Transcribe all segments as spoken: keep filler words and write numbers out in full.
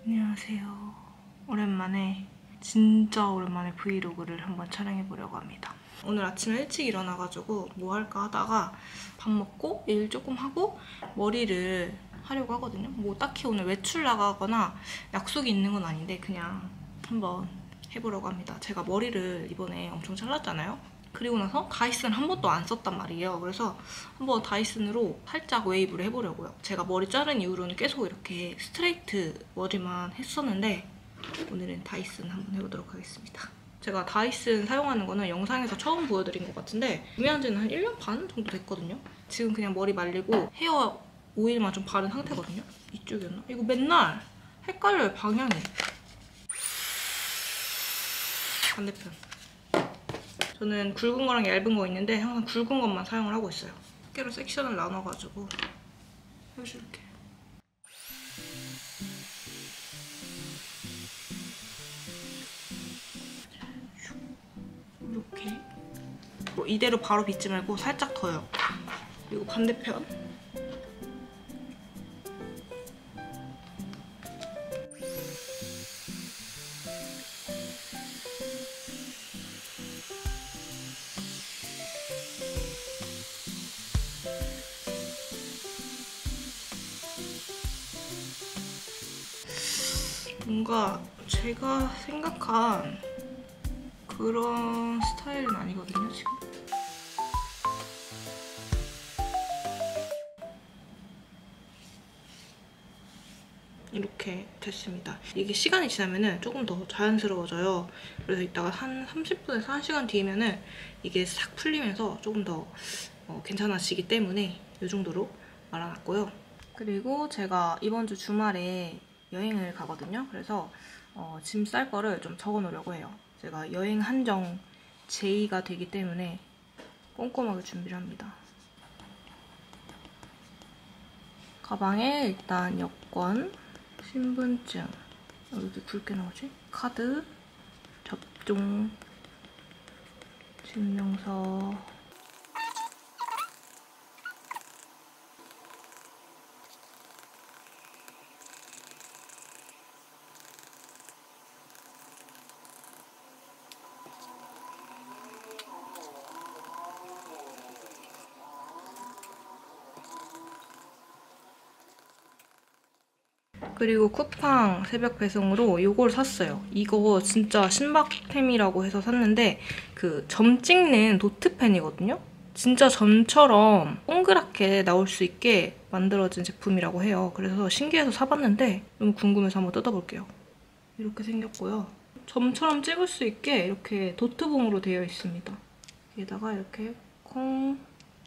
안녕하세요. 오랜만에 진짜 오랜만에 브이로그를 한번 촬영해보려고 합니다. 오늘 아침에 일찍 일어나가지고 뭐 할까 하다가 밥 먹고 일 조금 하고 머리를 하려고 하거든요. 뭐 딱히 오늘 외출 나가거나 약속이 있는 건 아닌데 그냥 한번 해보려고 합니다. 제가 머리를 이번에 엄청 잘랐잖아요. 그리고 나서 다이슨 한 번도 안 썼단 말이에요. 그래서 한번 다이슨으로 살짝 웨이브를 해보려고요. 제가 머리 자른 이후로는 계속 이렇게 스트레이트 머리만 했었는데 오늘은 다이슨 한번 해보도록 하겠습니다. 제가 다이슨 사용하는 거는 영상에서 처음 보여드린 것 같은데 구매한 지는 한 일 년 반 정도 됐거든요. 지금 그냥 머리 말리고 헤어 오일만 좀 바른 상태거든요. 이쪽이었나? 이거 맨날 헷갈려요, 방향이. 반대편. 저는 굵은 거랑 얇은 거 있는데 항상 굵은 것만 사용을 하고 있어요. 두께로 섹션을 나눠가지고 해줄게. 이렇게. 뭐 이대로 바로 빗지 말고 살짝 더요. 그리고 반대편. 뭔가 제가 생각한 그런 스타일은 아니거든요, 지금. 이렇게 됐습니다. 이게 시간이 지나면은 조금 더 자연스러워져요. 그래서 이따가 한 삼십 분에서 한 시간 뒤면은 이게 싹 풀리면서 조금 더 어, 괜찮아지기 때문에 이 정도로 말아놨고요. 그리고 제가 이번 주 주말에 여행을 가거든요. 그래서 어, 짐 쌀 거를 좀 적어 놓으려고 해요. 제가 여행 한정 제이가 되기 때문에 꼼꼼하게 준비를 합니다. 가방에 일단 여권, 신분증, 어, 여기 굵게 나오지? 카드, 접종, 증명서, 그리고 쿠팡 새벽 배송으로 이걸 샀어요. 이거 진짜 신박템이라고 해서 샀는데 그 점 찍는 노트펜이거든요? 진짜 점처럼 동그랗게 나올 수 있게 만들어진 제품이라고 해요. 그래서 신기해서 사봤는데 너무 궁금해서 한번 뜯어볼게요. 이렇게 생겼고요. 점처럼 찍을 수 있게 이렇게 도트봉으로 되어 있습니다. 여기다가 이렇게 콩...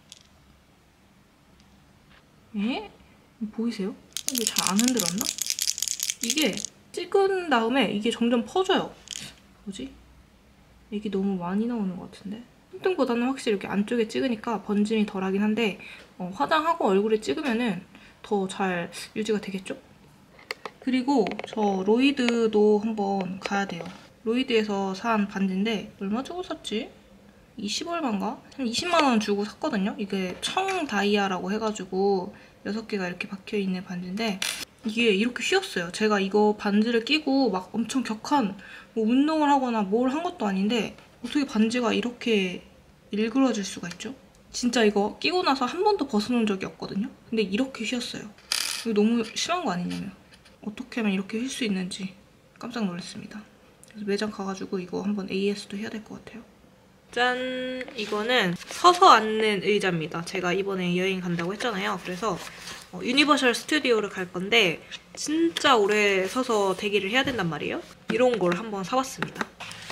에? 보이세요? 이게 잘 안 흔들었나? 이게 찍은 다음에 이게 점점 퍼져요. 뭐지? 이게 너무 많이 나오는 것 같은데? 손등보다는 확실히 이렇게 안쪽에 찍으니까 번짐이 덜하긴 한데 어, 화장하고 얼굴에 찍으면은 더 잘 유지가 되겠죠? 그리고 저 로이드도 한번 가야 돼요. 로이드에서 산 반지인데 얼마 주고 샀지? 이십 얼마인가? 한 이십만 원 주고 샀거든요? 이게 청 다이아라고 해가지고 여섯 개가 이렇게 박혀있는 반지인데 이게 이렇게 휘었어요. 제가 이거 반지를 끼고 막 엄청 격한 뭐 운동을 하거나 뭘 한 것도 아닌데 어떻게 반지가 이렇게 일그러질 수가 있죠? 진짜 이거 끼고 나서 한 번도 벗어놓은 적이 없거든요? 근데 이렇게 휘었어요. 이거 너무 심한 거 아니냐면 어떻게 하면 이렇게 휠 수 있는지 깜짝 놀랐습니다. 그래서 매장 가가지고 이거 한번 에이에스도 해야 될 것 같아요. 짠! 이거는 서서 앉는 의자입니다. 제가 이번에 여행 간다고 했잖아요. 그래서 어, 유니버셜 스튜디오를 갈 건데 진짜 오래 서서 대기를 해야 된단 말이에요. 이런 걸 한번 사봤습니다.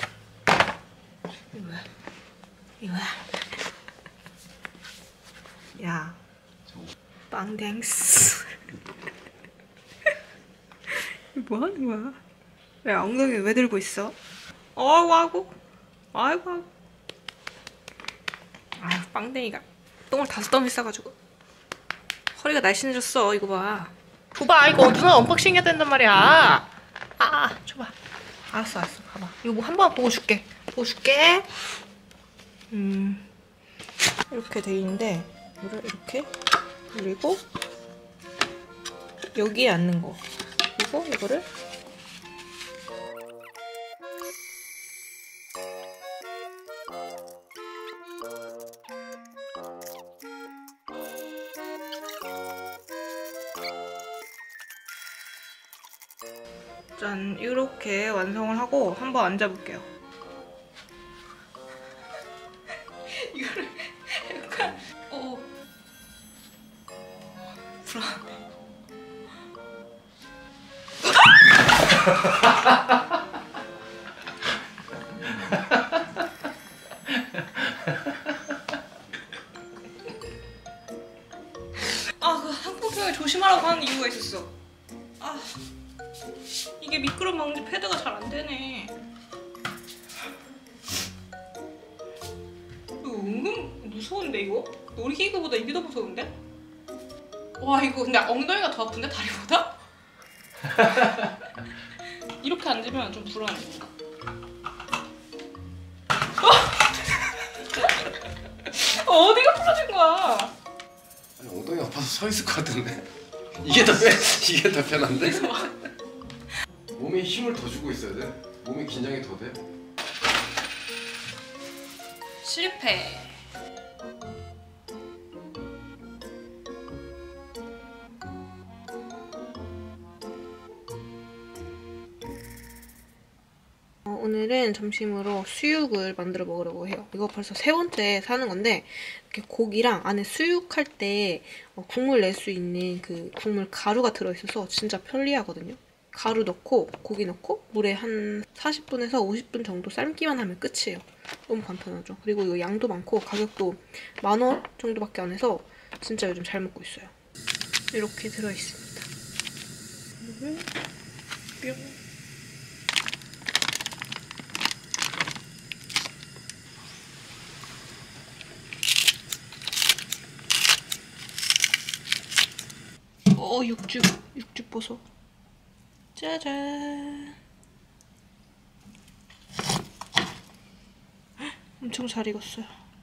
이거 뭐야? 이거 뭐야? 야, 빵댕스. 뭐 하는 거야? 왜 엉덩이 왜 들고 있어? 어이구 아이고 아이고 아이고. 아유, 빵댕이가 똥을 다섯 덩이 싸가지고 허리가 날씬해졌어. 이거 봐. 줘봐. 이거 누나 언박싱 해야 된단 말이야. 아, 아 줘봐. 알았어 알았어. 봐봐. 이거 뭐 한 번 보고 줄게. 보고 줄게. 음 이렇게 돼 있는데 이거를 이렇게 그리고 여기에 앉는 거 그리고 이거를 짠, 이렇게 완성을 하고 한번 앉아볼게요. 이거를 약간 어 불안해. 아, 그 한국형을 조심하라고 하는 이유가 있었어. 아, 이게 미끄럼 방지 패드가 잘 안 되네. 이거 은근 무서운데 이거? 놀이기구보다 이게 더 무서운데? 와, 이거 근데 엉덩이가 더 아픈데 다리보다? 이렇게 앉으면 좀 불안해. 어? 어디가 부러진 거야? 아니, 엉덩이 아파서 서 있을 것 같은데. 이게 더 편, 이게 더 편한데? 몸에 힘을 더 주고 있어야 돼. 몸이 긴장이 더 돼. 실패. 어, 오늘은 점심으로 수육을 만들어 먹으려고 해요. 이거 벌써 세 번째 사는 건데 이렇게 고기랑 안에 수육할 때 국물 낼 수 있는 그 국물 가루가 들어있어서 진짜 편리하거든요. 가루 넣고 고기 넣고 물에 한 사십 분에서 오십 분 정도 삶기만 하면 끝이에요. 너무 간편하죠. 그리고 이거 양도 많고 가격도 만 원 정도밖에 안 해서 진짜 요즘 잘 먹고 있어요. 이렇게 들어있습니다. 뿅. 어, 육즙, 육즙 보소. 짜잔. 엄청 잘 익었어요.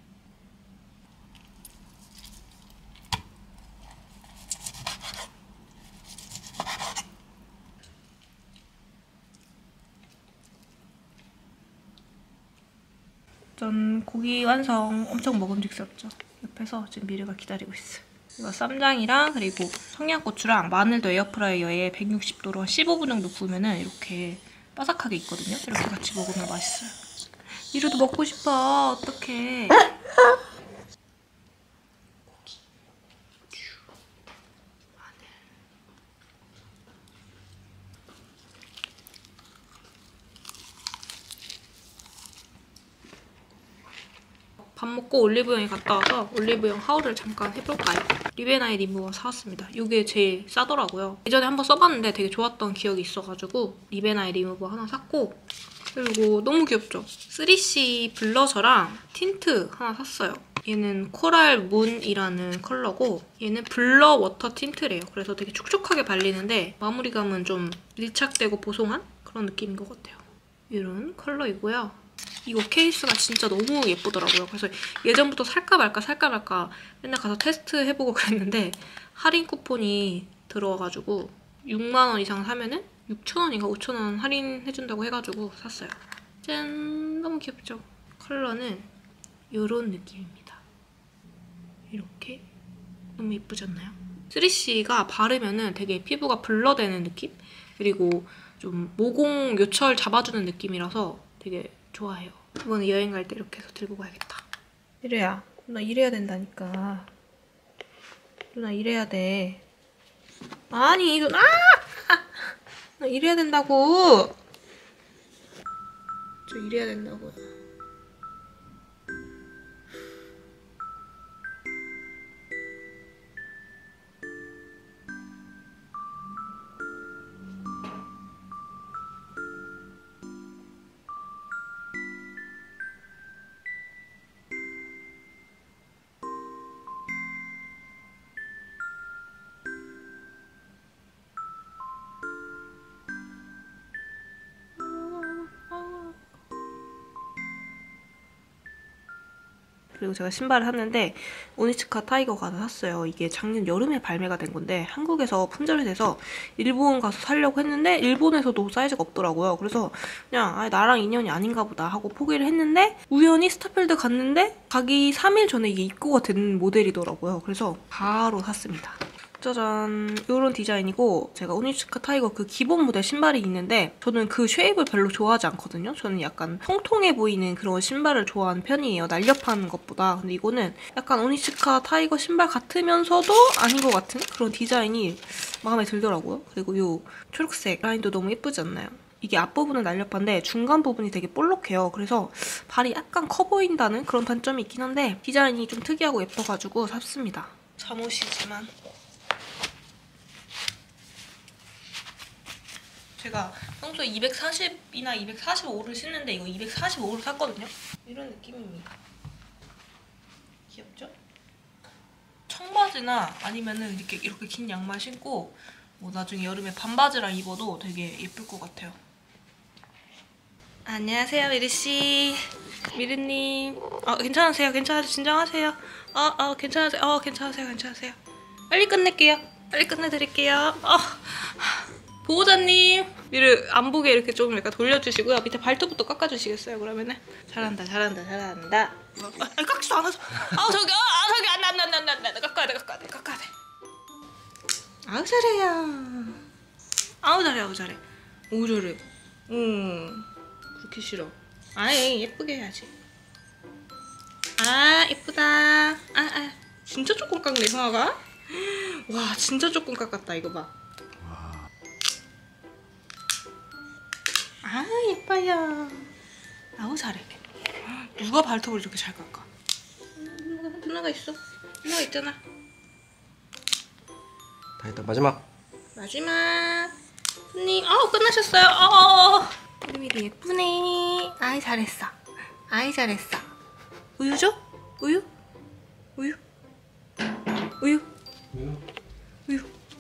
전 고기 완성. 엄청 먹음직스럽죠? 옆에서 지금 미르가 기다리고 있어요. 이거 쌈장이랑 그리고 청양고추랑 마늘도 에어프라이어에 백육십 도로 한 십오 분 정도 구우면 이렇게 바삭하게 익거든요. 이렇게 같이 먹으면 맛있어요. 미르도 먹고 싶어. 어떡해. 고기. 마늘. 밥 먹고 올리브영에 갔다 와서 올리브영 하울을 잠깐 해볼까요? 리베나이 리무버 사왔습니다. 이게 제일 싸더라고요. 예전에 한번 써봤는데 되게 좋았던 기억이 있어가지고 리베나이 리무버 하나 샀고 그리고 너무 귀엽죠? 쓰리씨 블러셔랑 틴트 하나 샀어요. 얘는 코랄 문이라는 컬러고 얘는 블러 워터 틴트래요. 그래서 되게 촉촉하게 발리는데 마무리감은 좀 밀착되고 보송한 그런 느낌인 것 같아요. 이런 컬러이고요. 이거 케이스가 진짜 너무 예쁘더라고요. 그래서 예전부터 살까 말까 살까 말까 맨날 가서 테스트 해보고 그랬는데 할인 쿠폰이 들어와가지고 육만 원 이상 사면은 육천 원인가 오천 원 할인해준다고 해가지고 샀어요. 짠! 너무 귀엽죠? 컬러는 이런 느낌입니다. 이렇게 너무 예쁘지 않나요? 쓰리씨가 바르면은 되게 피부가 블러되는 느낌? 그리고 좀 모공 요철 잡아주는 느낌이라서 되게 좋아해요. 이번에 여행 갈 때 이렇게 해서 들고 가야겠다. 이래야 누나 이래야 된다니까. 누나 이래야 돼. 아니 누나 나 이래야 된다고. 저 이래야 된다고요. 그리고 제가 신발을 샀는데 오니츠카 타이거 가서 샀어요. 이게 작년 여름에 발매가 된 건데 한국에서 품절이 돼서 일본 가서 사려고 했는데 일본에서도 사이즈가 없더라고요. 그래서 그냥 아, 나랑 인연이 아닌가 보다 하고 포기를 했는데 우연히 스타필드 갔는데 가기 삼 일 전에 이게 입고가 된 모델이더라고요. 그래서 바로 샀습니다. 짜잔, 이런 디자인이고 제가 오니츠카 타이거 그 기본 모델 신발이 있는데 저는 그 쉐입을 별로 좋아하지 않거든요. 저는 약간 통통해 보이는 그런 신발을 좋아하는 편이에요. 날렵한 것보다. 근데 이거는 약간 오니츠카 타이거 신발 같으면서도 아닌 것 같은 그런 디자인이 마음에 들더라고요. 그리고 이 초록색 라인도 너무 예쁘지 않나요? 이게 앞부분은 날렵한데 중간 부분이 되게 볼록해요. 그래서 발이 약간 커 보인다는 그런 단점이 있긴 한데 디자인이 좀 특이하고 예뻐가지고 샀습니다. 잠옷이지만 제가 평소에 이백사십이나 이백사십오를 신는데 이거 이백사십오를 샀거든요? 이런 느낌입니다. 귀엽죠? 청바지나 아니면은 이렇게, 이렇게 긴 양말 신고 뭐 나중에 여름에 반바지랑 입어도 되게 예쁠 것 같아요. 안녕하세요, 미르씨. 미르님. 어, 괜찮으세요? 괜찮으세요? 진정하세요. 어, 어, 괜찮으세요? 어, 괜찮으세요? 괜찮으세요? 빨리 끝낼게요. 빨리 끝내드릴게요. 어. 보호자님. 미르 안 보게 이렇게 좀 약간 돌려주시고요. 밑에 발톱부터 깎아주시겠어요, 그러면은? 잘한다, 잘한다, 잘한다. 아, 아니, 깎지도 않아서. 아, 저기, 아, 저기, 안 돼, 안 돼, 안 돼, 안 돼, 안 돼. 깎아야 돼, 깎아야 돼, 깎아야 돼. 아우, 잘해요. 아우, 잘해, 아우, 잘해. 오, 잘해. 응. 그렇게 싫어. 아이, 예쁘게 해야지. 아, 예쁘다. 아, 아. 진짜 조금 깎네, 성아가. 와, 진짜 조금 깎았다, 이거 봐. 아, 예뻐요. 아우, 잘해. 누가 발톱을 이렇게 잘 깎아? 음, 누나가 있어. 누나가 있잖아. 다 했다. 마지막. 마지막. 손님, 아, 끝나셨어요. 어, 우리 미리 예쁘네. 아이, 잘했어. 아이, 잘했어. 우유 줘? 우유? 우유? 우유? 왜요? 우유.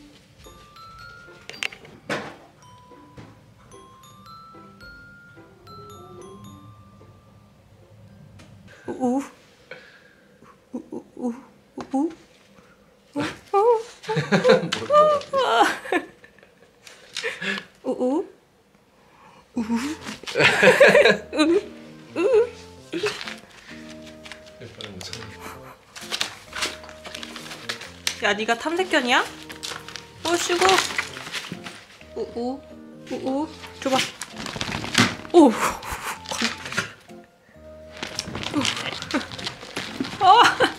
우. 우. 우. 우. 우. 우우. 우우. 야, 니가 탐색견이야? 오시고. 우우. 우우. 줘봐. 오. 아.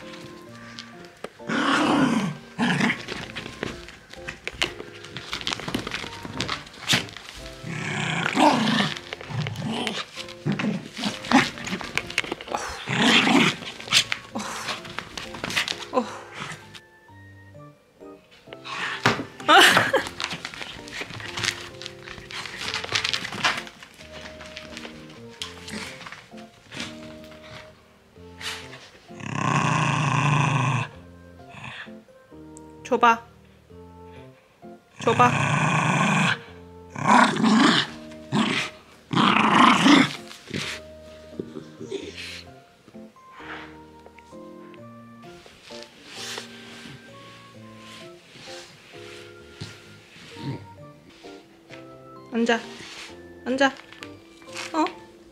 줘봐. 줘봐. 앉아. 앉아. 어?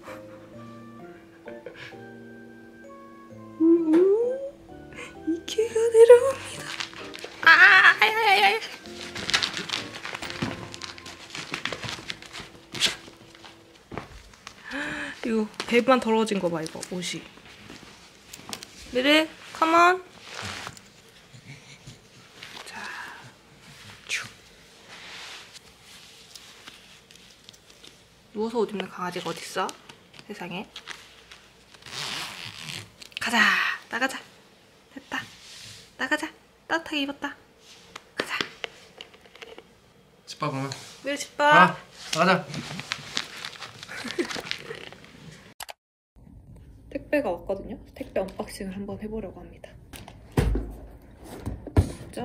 우우. 이 개가 내려옵니다. 아, 아야야야. 이거 배만 더러워진 거 봐, 이거 옷이. 미래, 컴온. 자, 쭉. 누워서 옷 입는 강아지가 어딨어? 세상에. 가자, 나가자. 됐다. 나가자. 따뜻하게 입었다. 가자. 집밥 보면. 미래 집밥. 아, 나가자. 택배가 왔거든요. 택배 언박싱을 한번 해보려고 합니다. 짜.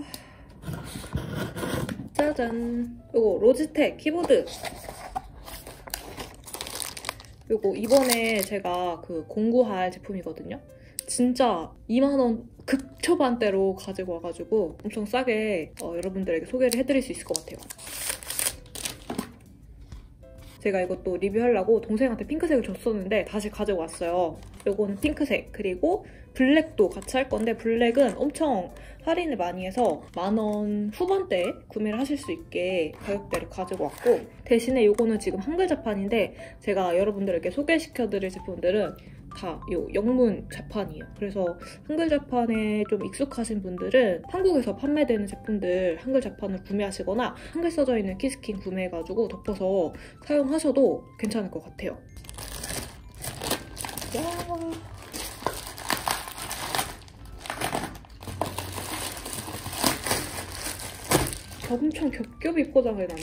짜잔. 요거 로지텍 키보드. 요거 이번에 제가 그 공구할 제품이거든요. 진짜 이만 원 극초반대로 가지고 와가지고 엄청 싸게 어, 여러분들에게 소개를 해드릴 수 있을 것 같아요. 제가 이것도 리뷰하려고 동생한테 핑크색을 줬었는데 다시 가지고 왔어요. 요거는 핑크색, 그리고 블랙도 같이 할 건데 블랙은 엄청 할인을 많이 해서 만 원 후반대에 구매를 하실 수 있게 가격대를 가지고 왔고, 대신에 이거는 지금 한글 자판인데 제가 여러분들에게 소개시켜드릴 제품들은 다 요 영문 자판이에요. 그래서 한글 자판에 좀 익숙하신 분들은 한국에서 판매되는 제품들 한글 자판을 구매하시거나 한글 써져 있는 키스킨 구매해가지고 덮어서 사용하셔도 괜찮을 것 같아요. 야. 엄청 겹겹이 포장을 해놨네.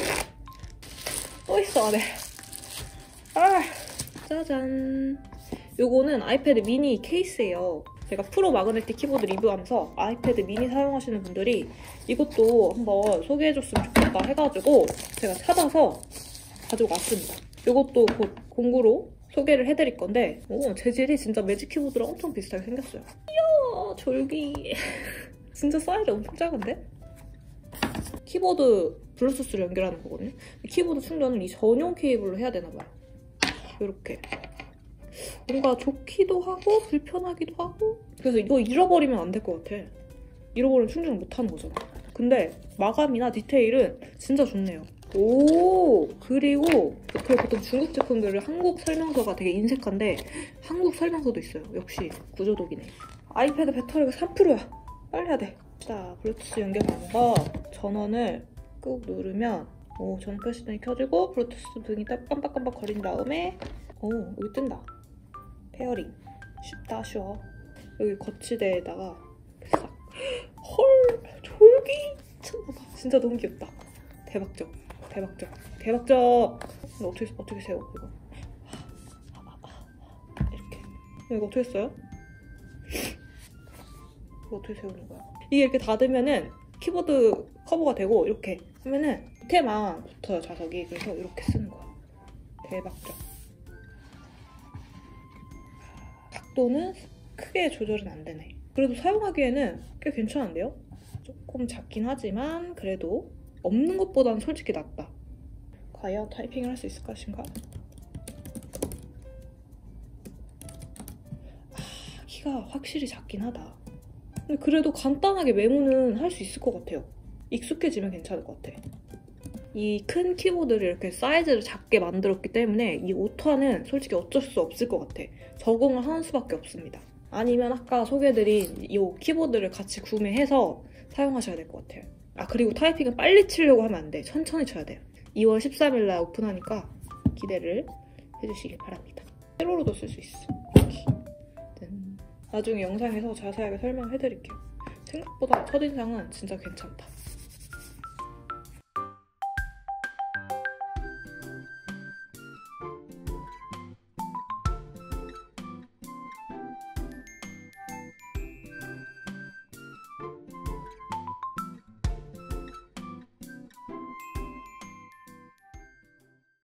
또 있어 안에. 아, 짜잔. 요거는 아이패드 미니 케이스예요. 제가 프로 마그네틱 키보드 리뷰하면서 아이패드 미니 사용하시는 분들이 이것도 한번 소개해줬으면 좋겠다 해가지고 제가 찾아서 가지고 왔습니다. 이것도 곧 공구로 소개를 해드릴 건데, 오, 재질이 진짜 매직 키보드랑 엄청 비슷하게 생겼어요. 이야, 졸기. 진짜 사이즈 엄청 작은데? 키보드 블루투스로 연결하는 거거든요. 키보드 충전을 이 전용 케이블로 해야 되나 봐요. 이렇게. 뭔가 좋기도 하고 불편하기도 하고, 그래서 이거 잃어버리면 안 될 것 같아. 잃어버리면 충전을 못하는 거잖아. 근데 마감이나 디테일은 진짜 좋네요. 오, 그리고 그 보통 중국 제품들은 한국 설명서가 되게 인색한데 한국 설명서도 있어요. 역시 구조독이네. 아이패드 배터리가 삼 퍼센트야. 빨리 해야 돼. 자, 블루투스 연결된 거 전원을 꾹 누르면 오, 전원 표시등이 켜지고 블루투스 등이 딱 깜빡깜빡 거린 다음에 오, 여기 뜬다. 페어링. 쉽다, 쉬워. 여기 거치대에다가 싹. 헐, 졸기 미쳤나봐. 진짜 너무 귀엽다. 대박적. 대박적. 대박적. 이거 어떻게, 어떻게 세워, 이거. 이렇게. 이거 어떻게 써요? 이거 어떻게 세우는 거야? 이게 이렇게 닫으면은 키보드 커버가 되고, 이렇게 하면은 밑에만 붙어요, 자석이. 그래서 이렇게 쓰는 거야. 대박적. 각도는 크게 조절은 안 되네. 그래도 사용하기에는 꽤 괜찮은데요? 조금 작긴 하지만 그래도 없는 것보다는 솔직히 낫다. 과연 타이핑을 할 수 있을 것인가? 아, 키가 확실히 작긴 하다. 근데 그래도 간단하게 메모는 할 수 있을 것 같아요. 익숙해지면 괜찮을 것 같아. 이 큰 키보드를 이렇게 사이즈를 작게 만들었기 때문에 이 오타는 솔직히 어쩔 수 없을 것 같아. 적응을 하는 수밖에 없습니다. 아니면 아까 소개해드린 이 키보드를 같이 구매해서 사용하셔야 될 것 같아요. 아, 그리고 타이핑은 빨리 치려고 하면 안 돼. 천천히 쳐야 돼요. 이월 십삼일 날 오픈하니까 기대를 해주시길 바랍니다. 세로로도 쓸 수 있어. 이렇게. 나중에 영상에서 자세하게 설명해드릴게요. 생각보다 첫인상은 진짜 괜찮다.